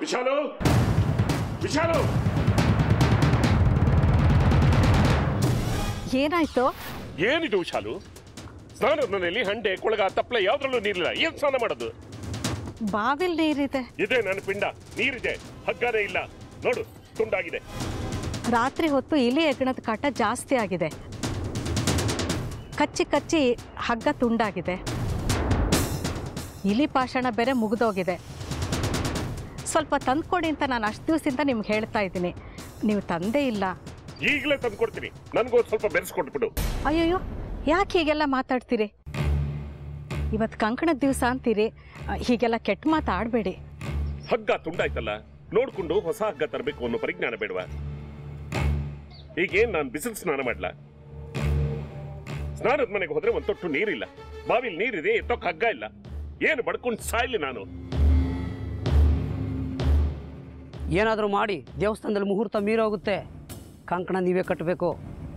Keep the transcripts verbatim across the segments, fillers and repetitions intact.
ವಿಶಾಲು ವಿಶಾಲು ಏನಾಯ್ತು? ಏನಿದು ವಿಶಾಲು? ಸ್ನಾನದ ಮನೆಯಲ್ಲಿ ಹಂಡೆ ಕೊಳಗ ತಪ್ಪಲೆ ಯಾವ್ದ್ರಲ್ಲೂ ನೀರಿಲ್ಲ. ಏನ್ ಸ್ನಾನ ಮಾಡೋದು? ಬಾವಿಲ್ ನೀರಿದೆ. ಇದೆ ನನ್ನ ಪಿಂಡ, ನೀರಿದೆ, ಹಗ್ಗನೇ ಇಲ್ಲ. ನೋಡು, ತುಂಡಾಗಿದೆ. ರಾತ್ರಿ ಹೊತ್ತು ಇಲಿ ಹೆಗ್ಗಣದ ಕಾಟ ಜಾಸ್ತಿ ಆಗಿದೆ. ಕಚ್ಚಿ ಕಚ್ಚಿ ಹಗ್ಗ ತುಂಡಾಗಿದೆ. ಇಲಿ ಪಾಷಾಣ ಬೇರೆ ಮುಗಿದೋಗಿದೆ. ಸ್ವಲ್ಪ ತಂದ್ಕೊಡಿ ಅಂತ ನಾನು ಅಷ್ಟು ದಿವಸದಿಂದ ನಿಮ್ಗೆ ಹೇಳ್ತಾ ಇದ್ದೀನಿ. ನೀವು ತಂದೇ ಇಲ್ಲ. ಈಗಲೇ ತಂದ್ಕೊಡ್ತೀನಿ. ನನಗೂ ಸ್ವಲ್ಪ ಬೆರೆಸ್ಕೊಟ್ಬಿಡು. ಅಯ್ಯಯ್ಯೋ, ಯಾಕೆ ಹೀಗೆಲ್ಲ ಮಾತಾಡ್ತೀರಿ? ಇವತ್ತು ಕಂಕಣದ ದಿವಸ ಅಂತೀರಿ, ಹೀಗೆಲ್ಲ ಕೆಟ್ಟ ಮಾತಾಡಬೇಡಿ. ಹಗ್ಗ ತುಂಡಾಯ್ತಲ್ಲ, ನೋಡ್ಕೊಂಡು ಹೊಸ ಹಗ್ಗ ತರಬೇಕು ಅನ್ನೋ ಪರಿಜ್ಞಾನ ಬೇಡವಾ? ಈಗೇನ್ ನಾನು ಬಿಸಿಲು ಸ್ನಾನ ಮಾಡ್ಲಾ? ಸ್ನಾನದ ಮನೆಗೆ ಹೋದ್ರೆ ಒಂದ್ ತೊಟ್ಟು ನೀರಿಲ್ಲ, ಬಾವಿಲ್ ನೀರಿದೆ, ಎತ್ತೋಕ್ ಹಗ್ಗ ಇಲ್ಲ. ಏನು ಬಡ್ಕೊಂಡು ಸಾಯ್ಲಿ ನಾನು? ಏನಾದರೂ ಮಾಡಿ ದೇವಸ್ಥಾನದಲ್ಲಿ ಮುಹೂರ್ತ ಮೀರೋಗುತ್ತೆ. ಕಂಕಣ ನೀವೇ ಕಟ್ಟಬೇಕು.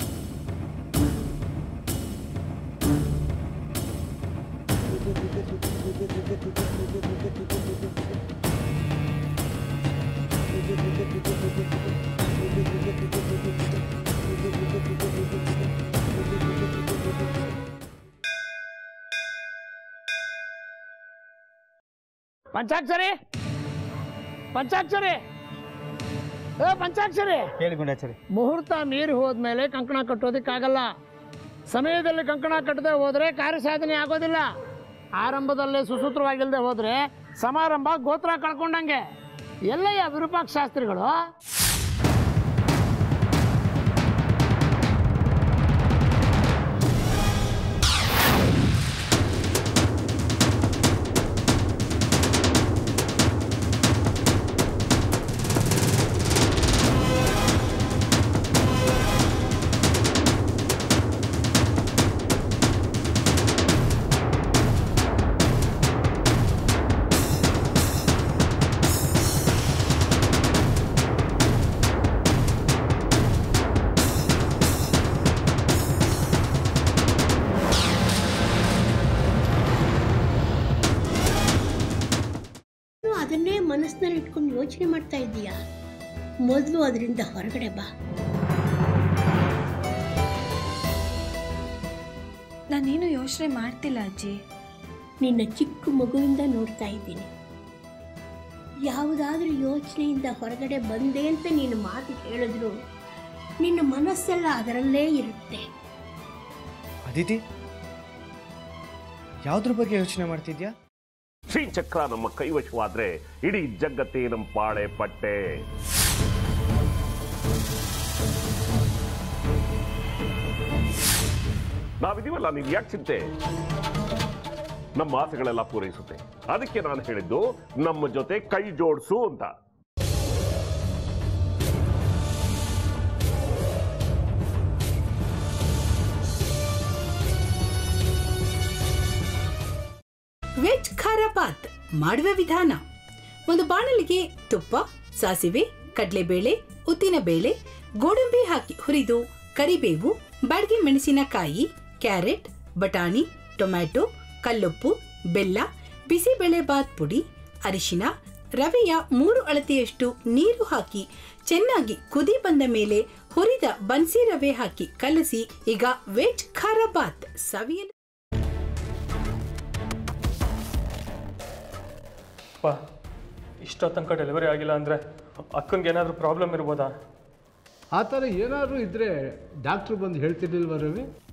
ಪಂಚಾಕ್ಷರಿ ಪಂಚಾಕ್ಷರಿ ಏ ಪಂಚಾಕ್ಷರಿ ಹೇಳಿ ಗುಂಡಾಚಾರಿ. ಮುಹೂರ್ತ ಮೀರಿ ಹೋದ್ಮೇಲೆ ಕಂಕಣ ಕಟ್ಟೋದಕ್ಕಾಗಲ್ಲ. ಸಮಯದಲ್ಲಿ ಕಂಕಣ ಕಟ್ಟದೆ ಹೋದ್ರೆ ಕಾರ್ಯ ಸಾಧನೆ ಆಗೋದಿಲ್ಲ. ಆರಂಭದಲ್ಲೇ ಸುಸೂತ್ರವಾಗಿಲ್ಲದೆ ಹೋದ್ರೆ ಸಮಾರಂಭ ಗೋತ್ರ ಕಳ್ಕೊಂಡಂಗೆ. ಎಲ್ಲಯ್ಯ ವಿರೂಪಾಕ್ಷ ಶಾಸ್ತ್ರಿಗಳು? ಅದನ್ನೇ ಮನಸ್ಸಿನಲ್ಲಿ ಇಟ್ಕೊಂಡು ಯೋಚನೆ ಮಾಡ್ತಾ ಇದ್ದೀಯಾ? ಮೊದಲು ಅದರಿಂದ ಹೊರಗಡೆ ಬಾ. ನಾನೇನು ಯೋಚನೆ ಮಾಡ್ತಿಲ್ಲ ಅಜ್ಜಿ. ನಿನ್ನ ಚಿಕ್ಕ ಮಗುವಿಂದ ನೋಡ್ತಾ ಇದ್ದೀನಿ. ಯಾವುದಾದ್ರೂ ಯೋಚನೆಯಿಂದ ಹೊರಗಡೆ ಬಂದೆ ಅಂತ ನೀನು ಮಾತು ಹೇಳಿದ್ರು ನಿನ್ನ ಮನಸ್ಸೆಲ್ಲ ಅದರಲ್ಲೇ ಇರುತ್ತೆ. ಅದಿತಿ, ಯಾವುದ್ರ ಬಗ್ಗೆ ಯೋಚನೆ ಮಾಡ್ತಿದ್ಯಾ? ಶ್ರೀಚಕ್ರ ನಮ್ಮ ಕೈವಶವಾದ್ರೆ ಇಡೀ ಜಗತ್ತೇ ನಮ್ಮ ಪಾಳೆ ಪಟ್ಟೆ. ನಾವಿದೀವಲ್ಲ, ನೀನ್ ಯಾಕೆ ಚಿಂತೆ? ನಮ್ಮ ಆಸೆಗಳೆಲ್ಲ ಪೂರೈಸುತ್ತೆ. ಅದಕ್ಕೆ ನಾನು ಹೇಳಿದ್ದು ನಮ್ಮ ಜೊತೆ ಕೈ ಜೋಡಿಸು ಅಂತ. ವೆಜ್ ಖಾರ ಬಾತ್ ಮಾಡುವ ವಿಧಾನ: ಒಂದು ಬಾಣಲಿಗೆ ತುಪ್ಪ, ಸಾಸಿವೆ, ಕಡಲೆಬೇಳೆ, ಉದ್ದಿನಬೇಳೆ, ಗೋಡಂಬಿ ಹಾಕಿ ಹುರಿದು ಕರಿಬೇವು, ಬಾಡಿಗೆ ಮೆಣಸಿನಕಾಯಿ, ಕ್ಯಾರೆಟ್, ಬಟಾಣಿ, ಟೊಮ್ಯಾಟೊ, ಕಲ್ಲುಪ್ಪು, ಬೆಲ್ಲ, ಬಿಸಿಬೇಳೆ ಬಾತ್ ಪುಡಿ, ಅರಿಶಿನ, ರವೆಯ ಮೂರು ಅಳತೆಯಷ್ಟು ನೀರು ಹಾಕಿ ಚೆನ್ನಾಗಿ ಕುದಿ ಬಂದ ಮೇಲೆ ಹುರಿದ ಬನ್ಸಿ ರವೆ ಹಾಕಿ ಕಲಸಿ. ಈಗ ವೆಜ್ ಖಾರ ಬಾತ್ ಸವಿಯಲು. ಇಷ್ಟೋ ತನಕ ಡೆಲಿವರಿ ಆಗಿಲ್ಲ ಅಂದರೆ ಅಕ್ಕನಿಗೆ ಏನಾದರೂ ಪ್ರಾಬ್ಲಮ್ ಇರ್ಬೋದಾ? ಆ ಥರ ಏನಾದರೂ ಇದ್ದರೆ ಡಾಕ್ಟ್ರು ಬಂದು ಹೇಳ್ತಿರ್ಲಿಲ್ವ ರವಿ?